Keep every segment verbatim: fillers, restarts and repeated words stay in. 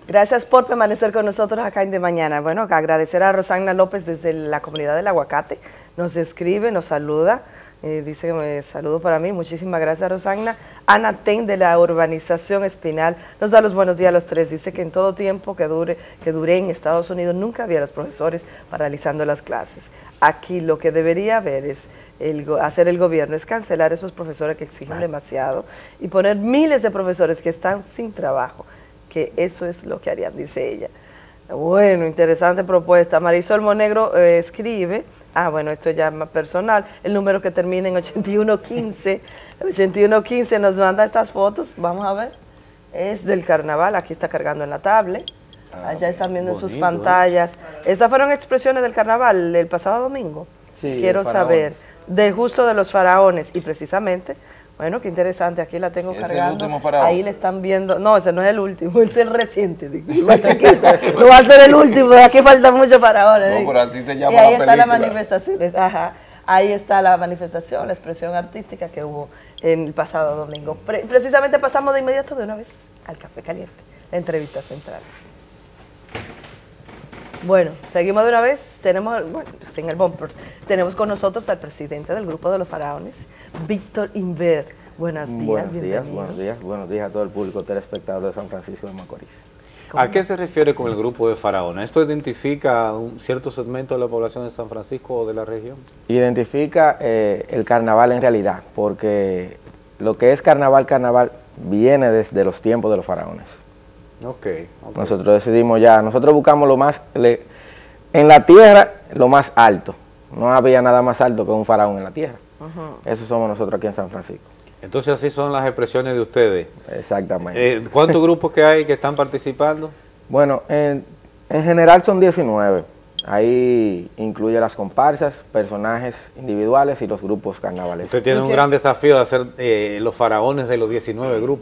Gracias por permanecer con nosotros acá en De Mañana. Bueno, agradecer a Rosagna López desde la comunidad del Aguacate. Nos escribe, nos saluda. Eh, dice que me saludo para mí. Muchísimas gracias, Rosagna. Ana Ten de la urbanización Espinal nos da los buenos días a los tres. Dice que en todo tiempo que dure que duré en Estados Unidos nunca había los profesores paralizando las clases. Aquí lo que debería haber es el, hacer el gobierno es cancelar esos profesores que exigen demasiado y poner miles de profesores que están sin trabajo, que eso es lo que harían, dice ella. Bueno, interesante propuesta. Marisol Monegro eh, escribe, ah, bueno, esto ya es más personal, el número que termina en ochenta y uno quince, ochenta y uno quince nos manda estas fotos, vamos a ver, es del carnaval, aquí está cargando en la tablet, ah, allá están viendo bonito, en sus pantallas. ¿Eh? Estas fueron expresiones del carnaval del pasado domingo. Sí, quiero saber, de justo de los faraones, y precisamente, bueno, qué interesante, aquí la tengo cargando, ahí le están viendo, no, ese no es el último, ese es el reciente, más chiquito, no va a ser el último, aquí faltan muchos faraones. No, pero así se llama la película. Y ahí está la manifestación, ajá, ahí está la manifestación, la expresión artística que hubo en el pasado domingo. Pre precisamente pasamos de inmediato de una vez al Café Caliente, la entrevista central. Bueno, seguimos de una vez, tenemos, bueno, sin el bumper, tenemos con nosotros al presidente del Grupo de los Faraones, Víctor Inver. Buenos días. Buenos días, buenos días, buenos días a todo el público telespectador de San Francisco de Macorís. ¿A qué se refiere con el Grupo de Faraones? ¿Esto identifica un cierto segmento de la población de San Francisco o de la región? Identifica eh, el carnaval en realidad, porque lo que es carnaval, carnaval, viene desde los tiempos de los faraones. Okay, ok. Nosotros decidimos ya, nosotros buscamos lo más, le, en la tierra, lo más alto. No había nada más alto que un faraón en la tierra. Uh-huh. Eso somos nosotros aquí en San Francisco. Entonces así son las expresiones de ustedes. Exactamente. Eh, ¿Cuántos grupos que hay que están participando? Bueno, en, en general son diecinueve. Ahí incluye las comparsas, personajes individuales y los grupos carnavalescos. Usted tiene un gran desafío de hacer eh, los faraones de los diecinueve grupos.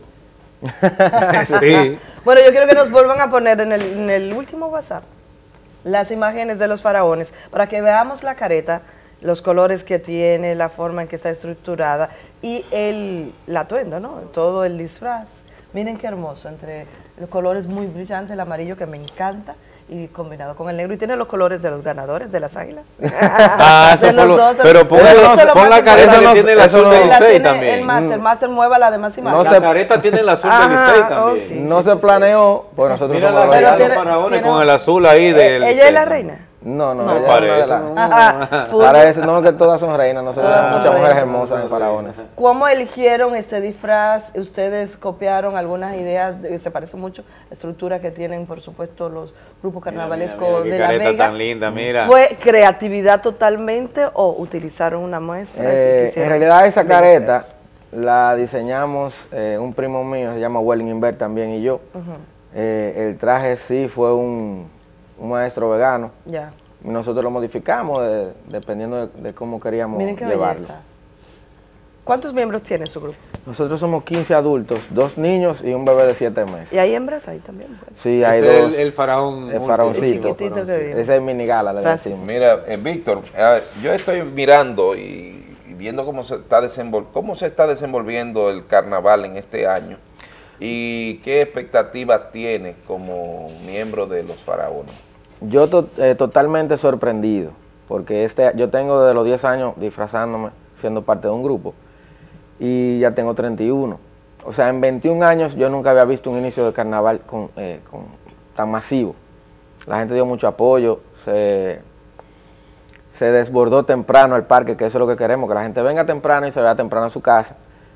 Sí. Bueno, yo quiero que nos vuelvan a poner en el, en el último WhatsApp las imágenes de los faraones para que veamos la careta, los colores que tiene, la forma en que está estructurada y el, el atuendo, ¿no? Todo el disfraz. Miren qué hermoso, entre los colores muy brillantes, el amarillo que me encanta y combinado con el negro, y tiene los colores de los ganadores de las águilas. Ah, eso fue lo, pero pon, eso pon la careta que tiene el azul de Licey también. El máster, el máster mueva la demás imagen. No, la careta tiene el azul de Licey también. Oh, sí, no sí, se sí, planeó, sí. Pues nosotros mira somos la los tiene, faraones tiene, con el azul ahí del ¿Ella Licey, es la reina? No, no, no, no parece. La, Ajá, parece, no, que todas son reinas, no sé, muchas muchas mujeres hermosas en faraones. ¿Cómo eligieron este disfraz? ¿Ustedes copiaron algunas ideas? Se parece mucho la estructura que tienen, por supuesto, los grupos carnavalescos mira, mira, mira, de La Vega. Tan linda, mira. ¿Fue creatividad totalmente o utilizaron una muestra? Eh, en realidad esa careta la diseñamos eh, un primo mío, se llama Welling Inver también, y yo. Uh-huh. eh, el traje sí fue un... un maestro vegano, ya. Y nosotros lo modificamos de, dependiendo de, de cómo queríamos Miren qué llevarlo. Belleza. ¿Cuántos miembros tiene su grupo? Nosotros somos quince adultos, dos niños y un bebé de siete meses. ¿Y hay hembras ahí también? Pues. Sí, hay ese dos. El, el faraón. El faraoncito. El faraoncito. Ese es el minigala, le decimos. Mira, eh, Víctor, eh, yo estoy mirando y, y viendo cómo se, está desenvol cómo se está desenvolviendo el carnaval en este año y qué expectativas tiene como miembro de los faraones. Yo to eh, totalmente sorprendido, porque este, yo tengo desde los diez años disfrazándome, siendo parte de un grupo, y ya tengo treinta y uno. O sea, en veintiún años yo nunca había visto un inicio de carnaval con, eh, con, tan masivo. La gente dio mucho apoyo, se, se desbordó temprano el parque, que eso es lo que queremos, que la gente venga temprano y se vaya temprano a su casa,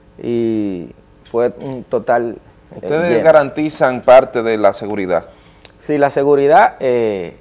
y fue un total... Eh, ¿Ustedes lleno. garantizan parte de la seguridad? Sí, la seguridad eh,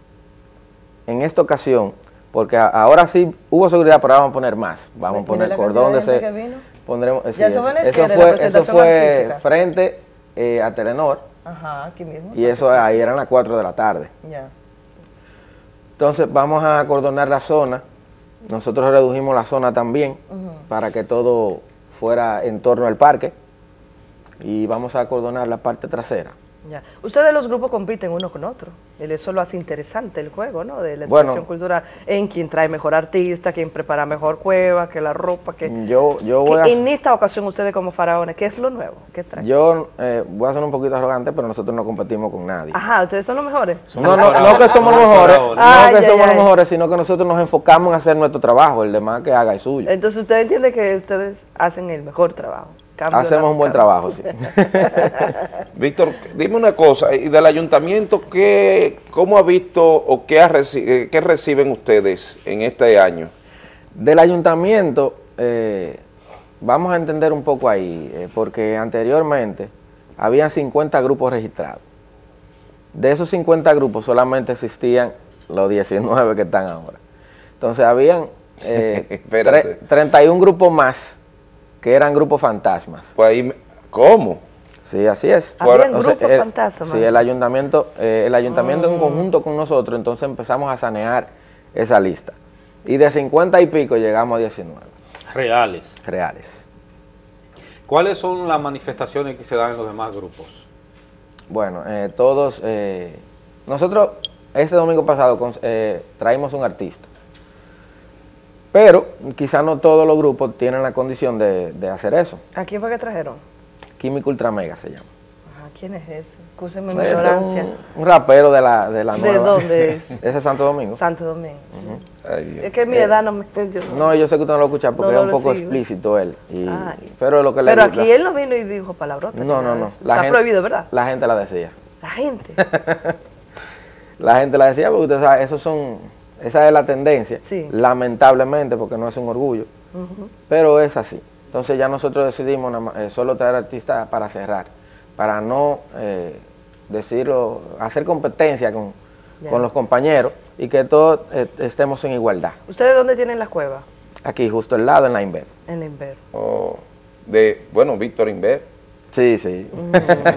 en esta ocasión, porque a, ahora sí hubo seguridad, pero ahora vamos a poner más. Vamos a poner cordón de se pondremos. Eh, sí, eso, eso fue, eso fue frente eh, a Telenor. Ajá, aquí mismo. Y eso ahí eran las cuatro de la tarde. Ya. Entonces vamos a acordonar la zona. Nosotros redujimos la zona también uh-huh. para que todo fuera en torno al parque. Y vamos a acordonar la parte trasera. Ya. Ustedes los grupos compiten uno con otro, eso lo hace interesante el juego, ¿no? De la expresión bueno, cultural, en quien trae mejor artista, quien prepara mejor cueva, que la ropa, que... Yo, yo voy que a... En esta ocasión ustedes como faraones, ¿qué es lo nuevo? ¿Qué traen? Yo eh, voy a ser un poquito arrogante, pero nosotros no competimos con nadie. Ajá, ¿ustedes son los mejores? No, no, no que somos los mejores, no que somos los mejores, sino que nosotros nos enfocamos en hacer nuestro trabajo, el demás que haga es suyo. Entonces usted entiende que ustedes hacen el mejor trabajo. Hacemos un buen trabajo, sí. Víctor, dime una cosa, y del ayuntamiento, ¿qué, ¿cómo ha visto o qué, ha reci qué reciben ustedes en este año? Del ayuntamiento, eh, vamos a entender un poco ahí, eh, porque anteriormente había cincuenta grupos registrados. De esos cincuenta grupos solamente existían los diecinueve que están ahora. Entonces habían eh, treinta y un grupos más que eran grupos fantasmas. Pues ahí, ¿cómo? Sí, así es. Habían grupos o sea, fantasmas. Sí, el ayuntamiento, eh, el ayuntamiento mm. en conjunto con nosotros, entonces empezamos a sanear esa lista. Y de cincuenta y pico llegamos a diecinueve. Reales. Reales. ¿Cuáles son las manifestaciones que se dan en los demás grupos? Bueno, eh, todos, eh, nosotros este domingo pasado eh, traímos un artista. Pero quizás no todos los grupos tienen la condición de, de hacer eso. ¿A quién fue que trajeron? Químico Ultra Mega se llama. Ajá, ¿quién es ese? Excúsenme mi ignorancia. Un, un rapero de la, de la ¿De nueva. ¿De dónde es? Ese es Santo Domingo. Santo Domingo. Uh-huh. Ay, es que mi eh, edad no me... Yo no, no, yo sé que usted no lo escucha porque no, es un poco sigo. explícito él. Y, Ay. Pero lo que pero le aquí la, él no vino y dijo palabrotas. No, no, no. La Está gente, prohibido, ¿verdad? La gente la decía. La gente. La gente la decía porque usted sabe, esos son... Esa es la tendencia, sí. lamentablemente, porque no es un orgullo, uh-huh. pero es así. Entonces ya nosotros decidimos eh, solo traer artistas para cerrar, para no eh, decirlo, hacer competencia con, con los compañeros y que todos eh, estemos en igualdad. ¿Ustedes dónde tienen la cueva? Aquí, justo al lado, en la Inver. En la Inver. Oh, de, bueno, Víctor Inver. Sí, sí. Mm.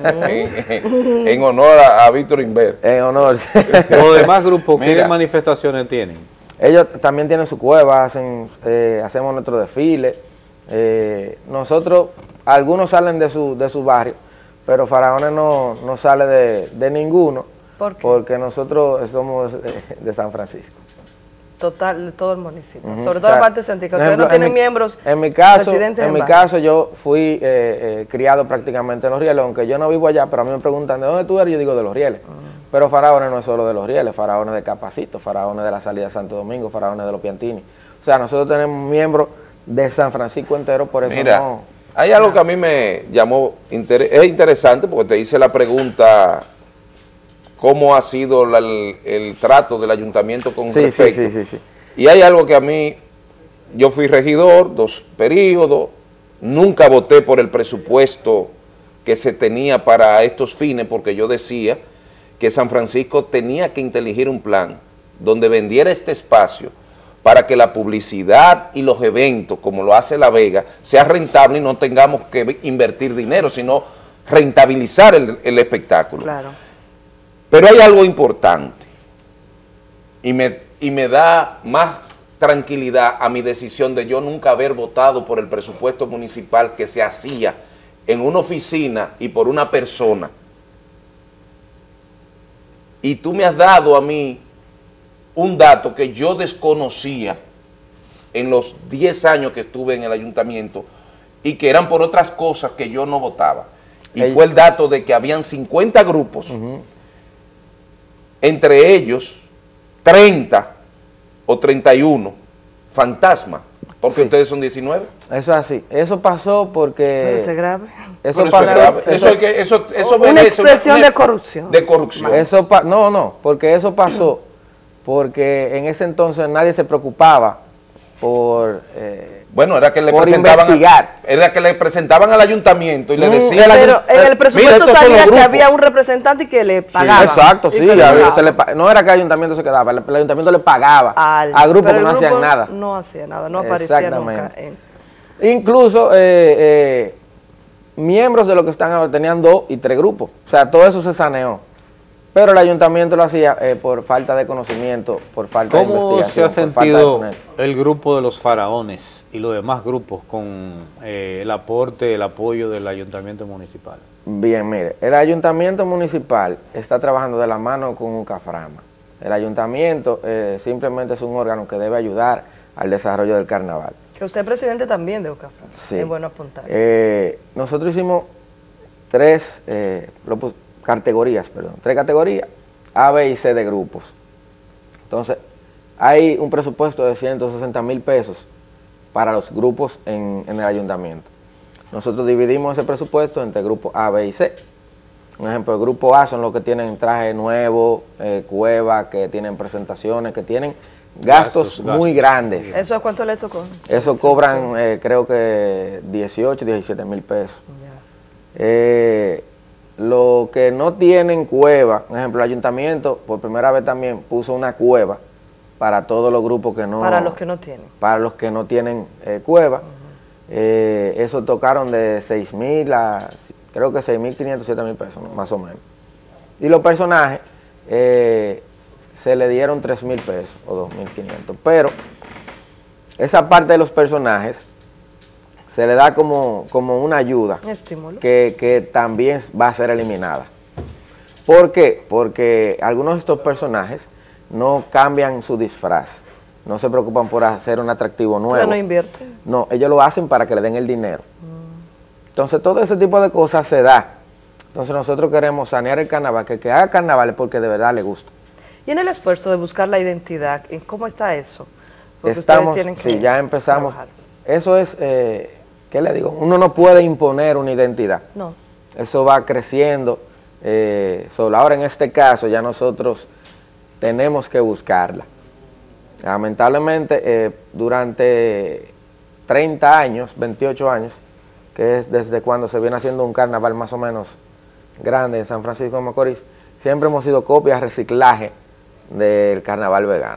en, en honor a, a Víctor Inver. En honor. Los demás grupos, ¿qué Mira, manifestaciones tienen? Ellos también tienen su cueva, hacen, eh, hacemos nuestro desfile. Eh, nosotros, algunos salen de su, de su barrio, pero Faraones no, no sale de, de ninguno. ¿Por qué? Porque nosotros somos de, de San Francisco. Total, de todo el municipio, uh-huh. sobre todo o sea, la parte céntrica. Ustedes ejemplo, no tienen en miembros En mi caso, en, en mi caso yo fui eh, eh, criado prácticamente en Los Rieles, aunque yo no vivo allá, pero a mí me preguntan ¿de dónde tú eres? Yo digo de Los Rieles. Uh-huh. Pero Faraones no es solo de Los Rieles, Faraones de Capacito, Faraones de la salida de Santo Domingo, Faraones de los Piantini. O sea, nosotros tenemos miembros de San Francisco entero, por eso Mira, no... hay algo que a mí me llamó, inter es interesante porque te hice la pregunta... ¿Cómo ha sido la, el, el trato del ayuntamiento con sí, respecto? Sí, sí, sí, sí. Y hay algo que a mí, yo fui regidor, dos periodos, nunca voté por el presupuesto que se tenía para estos fines, porque yo decía que San Francisco tenía que inteligir un plan donde vendiera este espacio para que la publicidad y los eventos, como lo hace La Vega, sea rentable y no tengamos que invertir dinero, sino rentabilizar el, el espectáculo. Claro. Pero hay algo importante y me, y me da más tranquilidad a mi decisión de yo nunca haber votado por el presupuesto municipal que se hacía en una oficina y por una persona. Y tú me has dado a mí un dato que yo desconocía en los diez años que estuve en el ayuntamiento y que eran por otras cosas que yo no votaba. Y el, fue el dato de que habían cincuenta grupos, uh-huh. entre ellos treinta o treinta y uno fantasmas, porque sí. ustedes son diecinueve. Eso es así. Eso pasó porque... Pero se grave. Eso Pero pasó. Eso, grave. eso, eso, que, eso, eso una expresión una, de corrupción. De corrupción. Eso pa, no, no, porque eso pasó porque en ese entonces nadie se preocupaba por... Eh, Bueno, era que le presentaban investigar. A, era que le presentaban al ayuntamiento y le Mm, decían... Pero en el presupuesto salía que había un representante y que le pagaba. Sí, exacto, sí. Había, se le, no era que el ayuntamiento se quedaba, el, el ayuntamiento le pagaba al, a grupos que no hacían nada. No hacía nada, no aparecía nunca. En... Incluso eh, eh, miembros de los que están ahora tenían dos y tres grupos. O sea, todo eso se saneó. Pero el ayuntamiento lo hacía eh, por falta de conocimiento, por falta de investigación. ¿Cómo se ha sentido el grupo de los faraones y los demás grupos con eh, el aporte, el apoyo del ayuntamiento municipal? Bien, mire, el ayuntamiento municipal está trabajando de la mano con UCAFRAMA. El ayuntamiento eh, simplemente es un órgano que debe ayudar al desarrollo del carnaval. Que usted es presidente también de UCAFRAMA, sí. Es bueno apuntar. Eh, nosotros hicimos tres eh, categorías, perdón, tres categorías, A, B y C de grupos. Entonces, hay un presupuesto de ciento sesenta mil pesos para los grupos en, en el ayuntamiento. Nosotros dividimos ese presupuesto entre grupos A, B y C. Un ejemplo, el grupo A son los que tienen traje nuevo, eh, cueva, que tienen presentaciones, que tienen gastos, gastos muy gastos. grandes. ¿Eso a cuánto le tocó? Eso cobran, eh, creo que dieciocho, diecisiete mil pesos. Eh, lo que no tienen cueva, por ejemplo, el ayuntamiento por primera vez también puso una cueva para todos los grupos que no... Para los que no tienen. Para los que no tienen eh, cueva. Uh-huh. eh, eso tocaron de seis mil a... creo que seis mil quinientos, siete mil pesos, ¿no? Más o menos. Y los personajes eh, se le dieron tres mil pesos o dos mil quinientos. Pero esa parte de los personajes se le da como, como una ayuda que, que también va a ser eliminada. ¿Por qué? Porque algunos de estos personajes no cambian su disfraz, no se preocupan por hacer un atractivo nuevo. ¿Pero no invierten? No, ellos lo hacen para que le den el dinero. Mm. Entonces todo ese tipo de cosas se da. Entonces nosotros queremos sanear el carnaval, que el que haga carnaval es porque de verdad le gusta. Y en el esfuerzo de buscar la identidad, ¿cómo está eso? Porque Estamos, tienen que sí, ya empezamos. Trabajar. Eso es... Eh, ¿Qué le digo? Uno no puede imponer una identidad. No. Eso va creciendo. Eh, solo ahora en este caso ya nosotros tenemos que buscarla. Lamentablemente eh, durante treinta años, veintiocho años, que es desde cuando se viene haciendo un carnaval más o menos grande en San Francisco de Macorís, siempre hemos sido copias, reciclaje del carnaval vegano.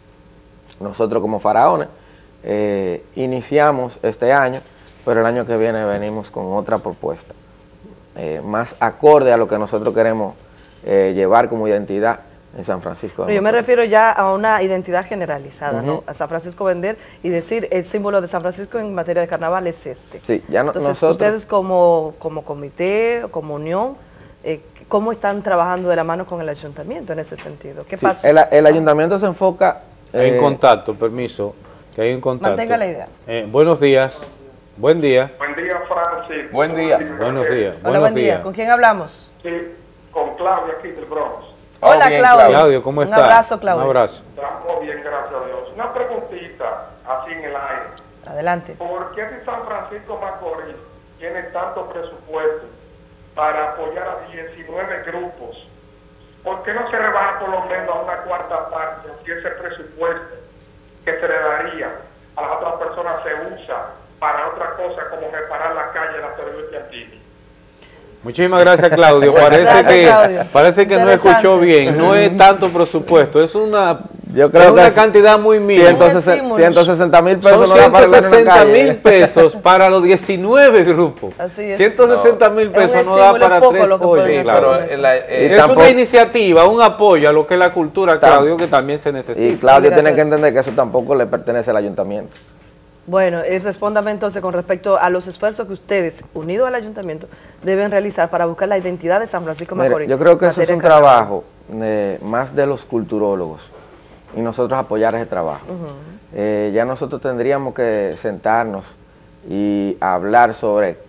Nosotros como faraones eh, iniciamos este año, pero el año que viene venimos con otra propuesta, eh, más acorde a lo que nosotros queremos eh, llevar como identidad en San Francisco. Pero yo me refiero ya a una identidad generalizada, uh-huh. ¿no? A San Francisco vender y decir el símbolo de San Francisco en materia de carnaval es este. Sí, ya no, Entonces, nosotros... ustedes como, como comité, como unión, eh, ¿cómo están trabajando de la mano con el ayuntamiento en ese sentido? ¿Qué sí, pasa? El, el ayuntamiento se enfoca... Eh, en contacto, permiso, que hay un contacto. Mantenga la idea. Eh, buenos días. Buen día. Buen día, Francis. Buen día. Buenos días. Hola, Buenos buen día. días. ¿Con quién hablamos? Sí, con Claudia aquí del Bronx. Oh, Hola, bien, Claudio. Claudio, ¿cómo estás? Un abrazo, Claudio. Un abrazo. Estamos bien, gracias a Dios. Una preguntita, así en el aire. Adelante. ¿Por qué si San Francisco Macorís tiene tanto presupuesto para apoyar a diecinueve grupos? ¿Por qué no se rebaja por lo menos a una cuarta parte si ese presupuesto que se le daría a las otras personas se usa para otra cosa como reparar la calle de la Torre Piantini? Muchísimas gracias, Claudio. Parece gracias, que Claudio. parece que no escuchó bien. No es tanto presupuesto, es una, Yo creo es una que cantidad muy mínima. ciento sesenta mil pesos. Son ciento sesenta mil pesos para los diecinueve grupos. Así es. ciento sesenta mil pesos no da para tres pollos. Sí, claro. pero la, eh, es tampoco, una iniciativa, un apoyo a lo que es la cultura, Claudio, que también se necesita. Y Claudio tiene que entender que eso tampoco le pertenece al ayuntamiento. Bueno, eh, respóndame entonces con respecto a los esfuerzos que ustedes, unidos al ayuntamiento, deben realizar para buscar la identidad de San Francisco de Macorís. Yo creo que eso es un trabajo eh, más de los culturólogos y nosotros apoyar ese trabajo. Uh-huh. eh, ya nosotros tendríamos que sentarnos y hablar sobre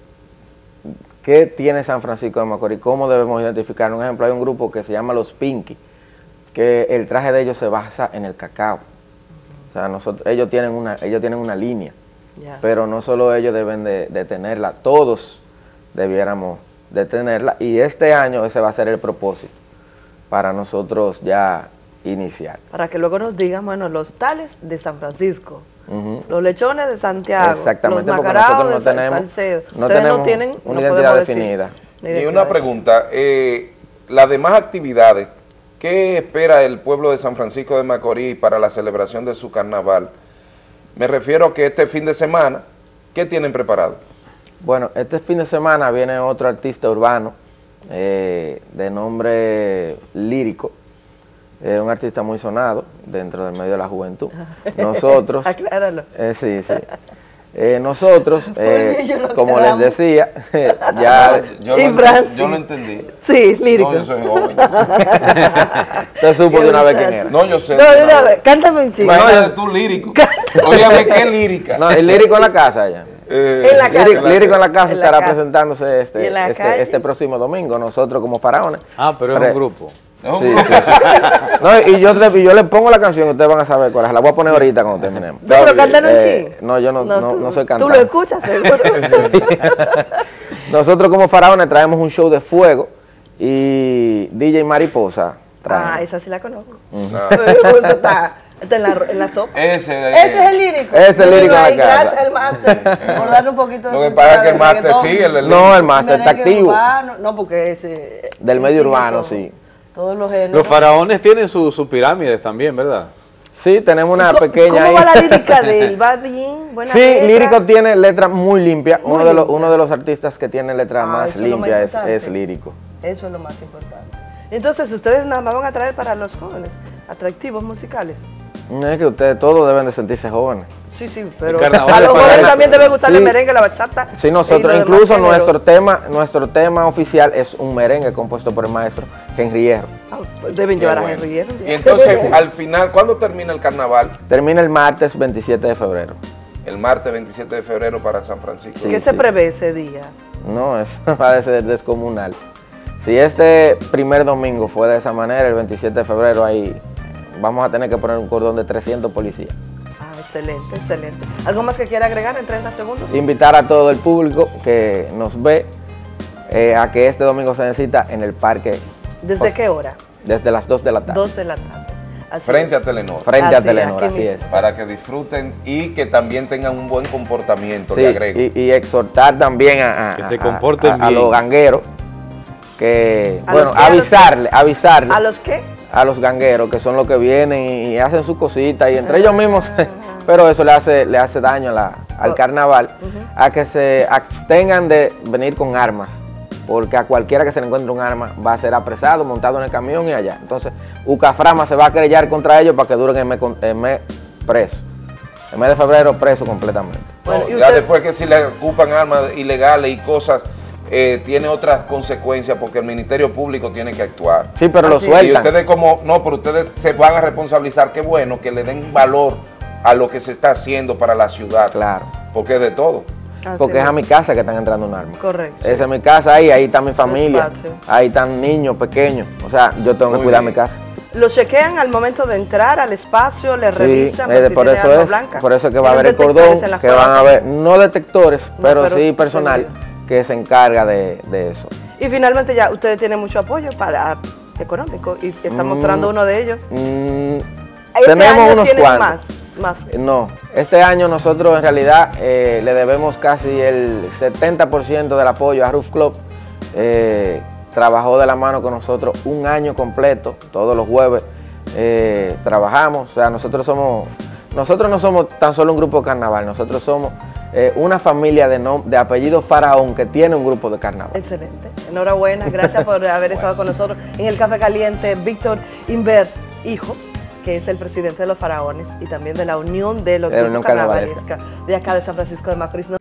qué tiene San Francisco de Macorís, cómo debemos identificar. Un ejemplo, hay un grupo que se llama Los Pinky, que el traje de ellos se basa en el cacao. O sea, nosotros, ellos tienen una, ellos tienen una línea, yeah. Pero no solo ellos deben de, de tenerla, todos debiéramos de tenerla, y este año ese va a ser el propósito para nosotros ya iniciar. Para que luego nos digan, bueno, los tales de San Francisco, uh-huh. Los lechones de Santiago, exactamente, los macaraos no de tenemos, Salcedo. No tenemos no tienen una no identidad definida. Y una pregunta, eh, las demás actividades, ¿qué espera el pueblo de San Francisco de Macorís para la celebración de su carnaval? Me refiero a que este fin de semana, ¿qué tienen preparado? Bueno, este fin de semana viene otro artista urbano eh, de nombre Lírico, eh, un artista muy sonado dentro del medio de la juventud. Nosotros... Acláralo. Eh, sí, sí. Eh, nosotros, eh, como les decía, ya... Yo, yo, lo, yo lo entendí. Sí, Lírico. No, yo soy joven. Usted supo de una vez quién era. No, yo sé. No, de una vez. Cántame un chico. Imagínate tú, Lírico. Óyame, ¿qué lírica? No, el Lírico en la casa ya. Eh, en la casa. Lírico, Lírico en la casa en estará la casa. presentándose este, este, este próximo domingo, nosotros como Faraones. Ah, pero es un grupo. Sí, sí, sí. No, y yo, y yo le pongo la canción y ustedes van a saber cuál es. La voy a poner ahorita cuando terminemos. No, pero cántanos un eh, No, yo no, no, no, tú, no soy cantante. Tú lo escuchas, seguro. Nosotros como Faraones traemos un show de fuego y D J Mariposa trae. Ah, esa sí la conozco. Uh-huh. No. está, está en, la, en la sopa. Ese, Ese es el Lírico. Ese es el Lírico en la casa. Gracias al máster por darle un poquito de... Lo que pasa es que el máster sí, el, el No, el máster está activo. Urbano, no, porque ese... Del medio urbano, sí. Todos los géneros. Los Faraones tienen sus su pirámides también, ¿verdad? Sí, tenemos una ¿Cómo, pequeña ¿Cómo ahí. va la lírica de él? ¿Va bien? ¿Buena Sí, letra? Lírico tiene letra muy limpia. Muy uno, de los, limpia. uno de los artistas que tiene letra Ah, más eso es lo más limpia es, importante. es Lírico. Eso es lo más importante. Entonces, ustedes nada más van a traer para los jóvenes atractivos musicales. Es que ustedes todos deben de sentirse jóvenes. Sí, sí, pero carnaval a los para jóvenes la- también debe gustar Sí. el merengue, la bachata. Sí, nosotros y los incluso demás géneros. nuestro tema, nuestro tema oficial es un merengue compuesto por el maestro Henry Hierro. Ah, pues deben Qué llevar a bueno. Henry Hierro. Y entonces, al final, ¿cuándo termina el carnaval? Termina el martes veintisiete de febrero. El martes veintisiete de febrero para San Francisco. Sí, ¿Qué se sí. prevé ese día? No, eso va a ser descomunal. Si este primer domingo fue de esa manera, el veintisiete de febrero ahí vamos a tener que poner un cordón de trescientos policías. Ah, excelente, excelente. ¿Algo más que quiera agregar en treinta segundos? Invitar a todo el público que nos ve eh, a que este domingo se necesita en el parque. ¿Desde Pues, qué hora? Desde las dos de la tarde. Dos de la tarde. Así Frente es. a Telenor. Frente a Así, Telenor, aquí así es. mismo. Para que disfruten y que también tengan un buen comportamiento, Sí, le agrego. y, y exhortar también a, a- Que se a- comporten a- a bien. los gangueros, que, ¿A bueno, los qué? ¿A los avisarle, avisarle ¿A los qué? a los gangueros, que son los que vienen y, y hacen sus cositas, y entre ellos mismos, pero eso le hace, le hace daño a la- al Oh. carnaval, a que se abstengan de venir con armas, porque a cualquiera que se le encuentre un arma va a ser apresado, montado en el camión y allá. Entonces, Ucaframa se va a querellar contra ellos para que duren el mes, con- el mes preso. El mes de febrero preso completamente. Bueno, No, ¿y ya usted? después que si le ocupan armas ilegales y cosas, eh, tiene otras consecuencias porque el Ministerio Público tiene que actuar. Sí, pero lo Así. Y sueltan. ustedes como, no, pero ustedes se van a responsabilizar, qué bueno, que le den valor a lo que se está haciendo para la ciudad. Claro. Porque es de todo. Así Porque es es. a mi casa que están entrando un arma. Correcto. Esa es mi casa ahí, ahí está mi familia, espacio. ahí están niños pequeños. O sea, yo tengo Muy que cuidar bien. mi casa. Lo chequean al momento de entrar al espacio, le Sí, revisan eh, si por tiene eso arma es, blanca. por eso es que va a ¿Tienen haber el cordón, detectores en las que van a puertas? haber, no detectores, No, pero, pero sí personal seguridad. que se encarga de, de eso. Y finalmente ya ustedes tienen mucho apoyo para económico y están Mm. mostrando uno de ellos. Mm, Este tenemos año unos tienen cuantos. más, más. No, este año nosotros en realidad eh, le debemos casi el setenta por ciento del apoyo a Roof Club. Eh, trabajó de la mano con nosotros un año completo, todos los jueves eh, trabajamos. O sea, nosotros somos, nosotros no somos tan solo un grupo de carnaval, nosotros somos eh, una familia de, nom- de apellido Faraón que tiene un grupo de carnaval. Excelente. Enhorabuena. Gracias por haber estado con nosotros en el Café Caliente. Víctor Inver, hijo, que es el presidente de los Faraones y también de la Unión de los De la Grupos Unión Carnavalesca. Carnavalesca de acá de San Francisco de Macorís.